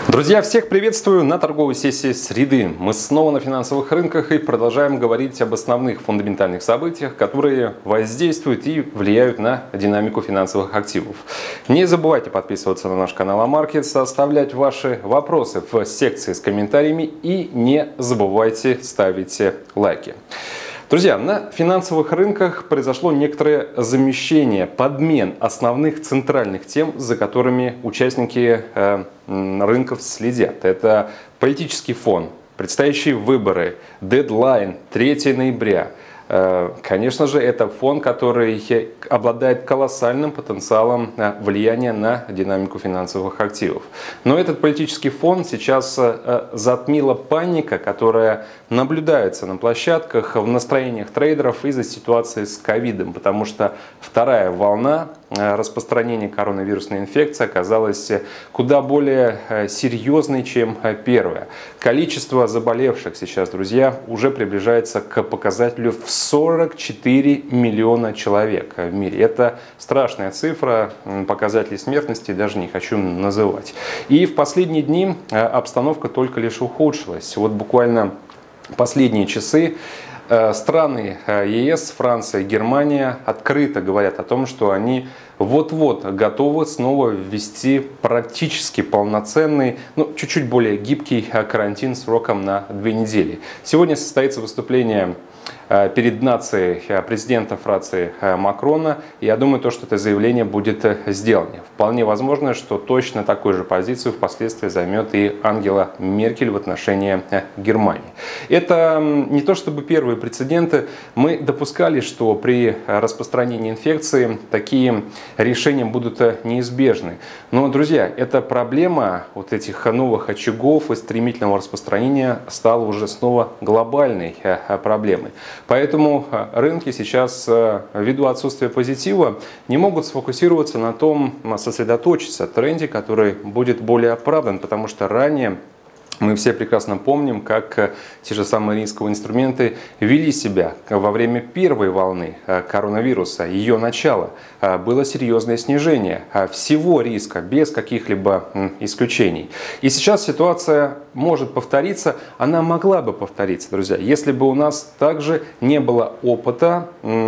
Друзья, всех приветствую на торговой сессии среды. Мы снова на финансовых рынках и продолжаем говорить об основных фундаментальных событиях, которые воздействуют и влияют на динамику финансовых активов. Не забывайте подписываться на наш канал Амаркетс, оставлять ваши вопросы в секции с комментариями и не забывайте ставить лайки. Друзья, на финансовых рынках произошло некоторое замещение, подмен основных центральных тем, за которыми участники рынков следят. Это политический фон, предстоящие выборы, дедлайн 3 ноября. Конечно же, это фон, который обладает колоссальным потенциалом влияния на динамику финансовых активов. Но этот политический фон сейчас затмила паника, которая наблюдается на площадках, в настроениях трейдеров из-за ситуации с ковидом, потому что вторая волна распространения коронавирусной инфекции оказалась куда более серьезной, чем первая. Количество заболевших сейчас, друзья, уже приближается к показателю в 44 миллиона человек в мире. Это страшная цифра, показателей смертности даже не хочу называть. И в последние дни обстановка только лишь ухудшилась. Вот буквально последние часы страны ЕС, Франция, Германия открыто говорят о том, что они вот-вот готовы снова ввести практически полноценный, чуть-чуть более гибкий карантин сроком на 2 недели. Сегодня состоится выступление перед нацией президента Франции Макрона. Я думаю, что это заявление будет сделано. Вполне возможно, что точно такую же позицию впоследствии займет и Ангела Меркель в отношении Германии. Это не то чтобы первые прецеденты. Мы допускали, что при распространении инфекции такие решения будут неизбежны. Но, друзья, эта проблема вот этих новых очагов и стремительного распространения стала уже снова глобальной проблемой. Поэтому рынки сейчас, ввиду отсутствия позитива, не могут сфокусироваться на том, сосредоточиться в тренде, который будет более оправдан, потому что ранее мы все прекрасно помним, как те же самые рисковые инструменты вели себя во время первой волны коронавируса, ее начала. Было серьезное снижение всего риска, без каких-либо исключений. И сейчас ситуация может повториться, она могла бы повториться, друзья, если бы у нас также не было опыта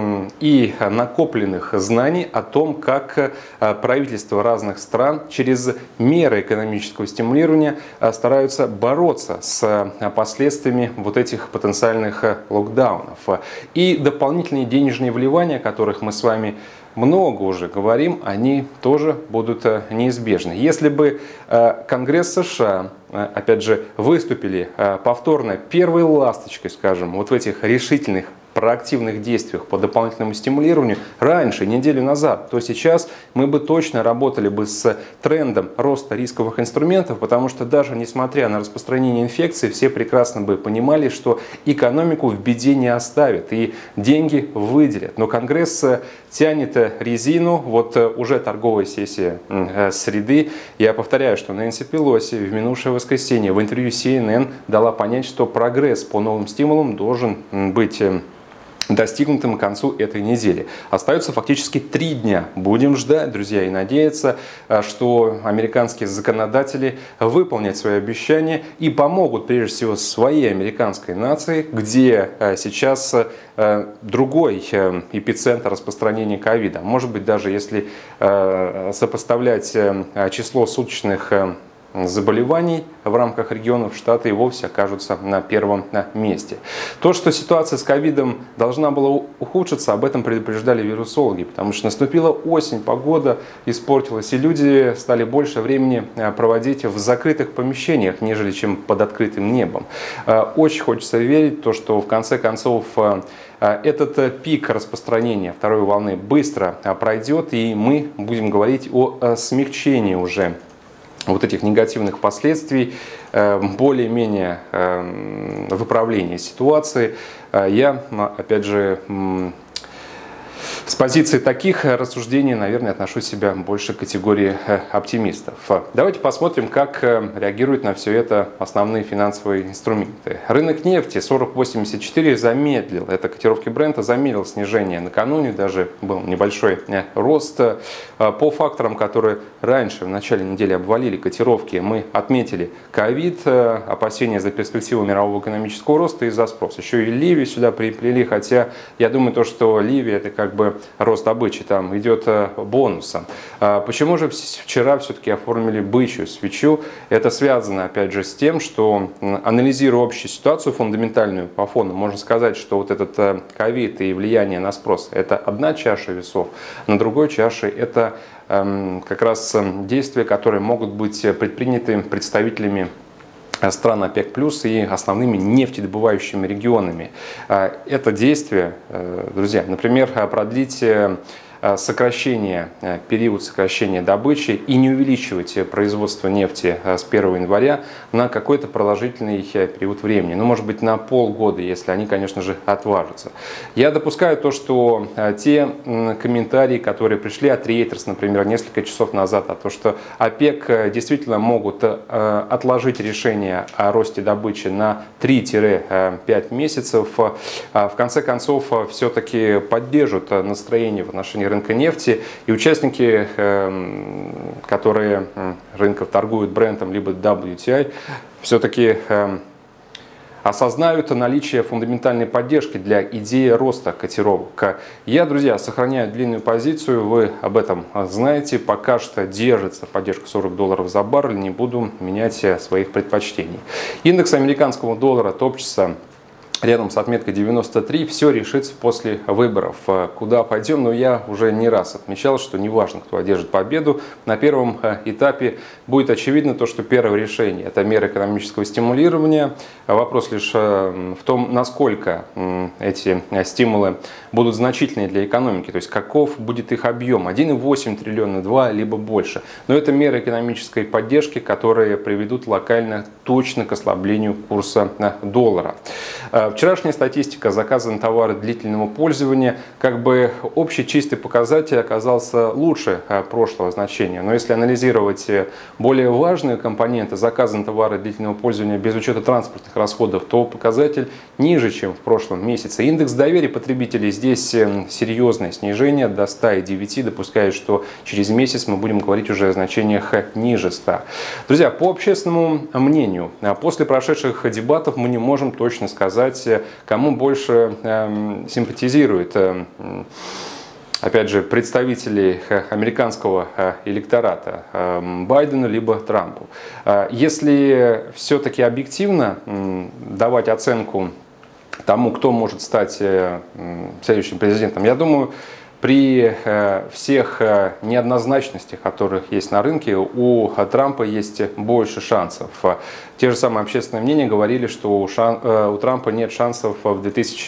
и накопленных знаний о том, как правительства разных стран через меры экономического стимулирования стараются бороться с последствиями вот этих потенциальных локдаунов. И дополнительные денежные вливания, о которых мы с вами много уже говорим, они тоже будут неизбежны. Если бы Конгресс США, опять же, выступили повторно первой ласточкой, скажем, вот в этих решительных проактивных действиях по дополнительному стимулированию раньше, неделю назад, то сейчас мы бы точно работали бы с трендом роста рисковых инструментов, потому что даже несмотря на распространение инфекции, все прекрасно бы понимали, что экономику в беде не оставят и деньги выделят. Но Конгресс тянет резину, вот уже торговая сессия среды. Я повторяю, что Нэнси Пелоси в минувшее воскресенье в интервью CNN дала понять, что прогресс по новым стимулам должен быть достигнутым к концу этой недели. Остается фактически 3 дня. Будем ждать, друзья, и надеяться, что американские законодатели выполнят свои обещания и помогут, прежде всего, своей американской нации, где сейчас другой эпицентр распространения ковида. Может быть, даже если сопоставлять число суточных заболеваний в рамках регионов, штаты и вовсе окажутся на первом месте. То, что ситуация с ковидом должна была ухудшиться, об этом предупреждали вирусологи, потому что наступила осень, погода испортилась, и люди стали больше времени проводить в закрытых помещениях, нежели чем под открытым небом. Очень хочется верить, что в конце концов этот пик распространения второй волны быстро пройдет, и мы будем говорить о смягчении уже вот этих негативных последствий, более-менее выправления ситуации. Я, опять же, С позиции таких рассуждений, наверное, отношу себя больше к категории оптимистов. Давайте посмотрим, как реагируют на все это основные финансовые инструменты. Рынок нефти 40.84 замедлил, это котировки Брента, замедлил снижение накануне, даже был небольшой рост. По факторам, которые раньше в начале недели обвалили котировки, мы отметили ковид, опасения за перспективу мирового экономического роста и за спрос. Еще и Ливию сюда приплели, хотя я думаю, что Ливия это как бы рост добычи, там идет бонусом. Почему же вчера все-таки оформили бычью свечу? Это связано, опять же, с тем, что, анализируя общую ситуацию фундаментальную по фону, можно сказать, что вот этот ковид и влияние на спрос – это одна чаша весов, на другой чаше – это как раз действия, которые могут быть предприняты представителями стран ОПЕК+, и основными нефтедобывающими регионами. Это действие, друзья, например, продлить период сокращения добычи и не увеличивать производство нефти с 1 января на какой-то продолжительный период времени. Ну, может быть, на полгода, если они, конечно же, отважатся. Я допускаю то, что те комментарии, которые пришли от Reuters, например, несколько часов назад, о том, что ОПЕК действительно могут отложить решение о росте добычи на 3-5 месяцев, в конце концов, все-таки поддержат настроение в отношении рынка нефти, и участники, которые рынков торгуют Брентом либо WTI, все-таки осознают наличие фундаментальной поддержки для идеи роста котировок. Я, друзья, сохраняю длинную позицию, вы об этом знаете. Пока что держится поддержка $40 за баррель, не буду менять своих предпочтений. Индекс американского доллара топчется рядом с отметкой 93, все решится после выборов. Куда пойдем? Но я уже не раз отмечал, что неважно, кто одержит победу, на первом этапе будет очевидно то, что первое решение – это меры экономического стимулирования. Вопрос лишь в том, насколько эти стимулы будут значительные для экономики, то есть каков будет их объем – 1,8 триллиона, 2 либо больше. Но это меры экономической поддержки, которые приведут локально точно к ослаблению курса доллара. Вчерашняя статистика заказа на товары длительного пользования, как бы общий чистый показатель оказался лучше прошлого значения. Но если анализировать более важные компоненты заказа на товары длительного пользования без учета транспортных расходов, то показатель ниже, чем в прошлом месяце. Индекс доверия потребителей здесь серьезное снижение до 100,9. Допускаю, что через месяц мы будем говорить уже о значениях ниже 100. Друзья, по общественному мнению, после прошедших дебатов мы не можем точно сказать, кому больше симпатизирует, опять же, представители американского электората, Байдену либо Трампу. Если все-таки объективно давать оценку тому, кто может стать следующим президентом, я думаю, при всех неоднозначностях, которых есть на рынке, у Трампа есть больше шансов. Те же самые общественные мнения говорили, что у Трампа нет шансов в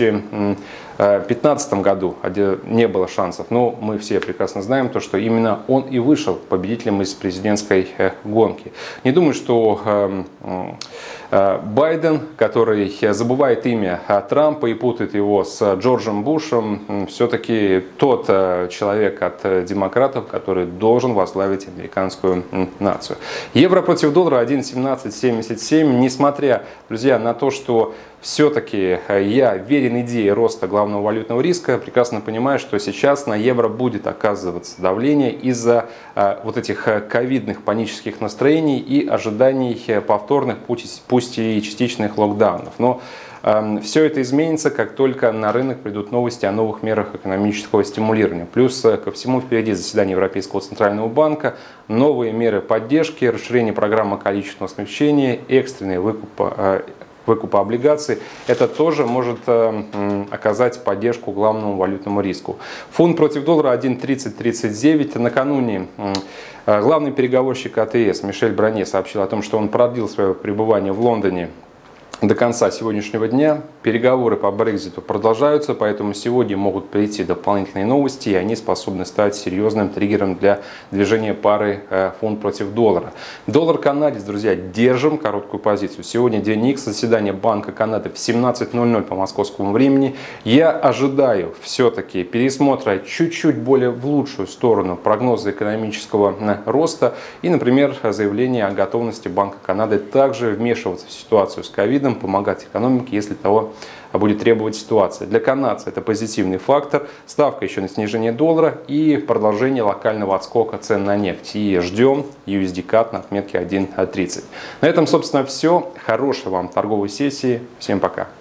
2015 году, не было шансов. Но мы все прекрасно знаем, то, что именно он и вышел победителем из президентской гонки. Не думаю, что Байден, который забывает имя Трампа и путает его с Джорджем Бушем, все-таки тот человек от демократов, который должен возглавить американскую нацию. Евро против доллара 1.1777. Несмотря, друзья, на то, что все-таки я верен идее роста главного валютного риска, прекрасно понимаю, что сейчас на евро будет оказываться давление из-за вот этих ковидных панических настроений и ожиданий повторных, пусть и частичных локдаунов. Но все это изменится, как только на рынок придут новости о новых мерах экономического стимулирования. Плюс ко всему впереди заседание Европейского центрального банка, новые меры поддержки, расширение программы количественного смягчения, экстренный выкупа облигаций. Это тоже может оказать поддержку главному валютному риску. Фунт против доллара 1.3039. Накануне главный переговорщик АТС Мишель Броне сообщил о том, что он продлил свое пребывание в Лондоне до конца сегодняшнего дня. Переговоры по Брекситу продолжаются, поэтому сегодня могут прийти дополнительные новости, и они способны стать серьезным триггером для движения пары фунт против доллара. Доллар-канадец, друзья, держим короткую позицию. Сегодня день X, заседание Банка Канады в 17:00 по московскому времени. Я ожидаю все-таки пересмотра чуть-чуть более в лучшую сторону прогноза экономического роста и, например, заявление о готовности Банка Канады также вмешиваться в ситуацию с ковидом, помогать экономике, если того будет требовать ситуация. Для канадца это позитивный фактор, ставка еще на снижение доллара и продолжение локального отскока цен на нефть. И ждем USD-CAD на отметке 1.30. На этом, собственно, все. Хорошей вам торговой сессии. Всем пока.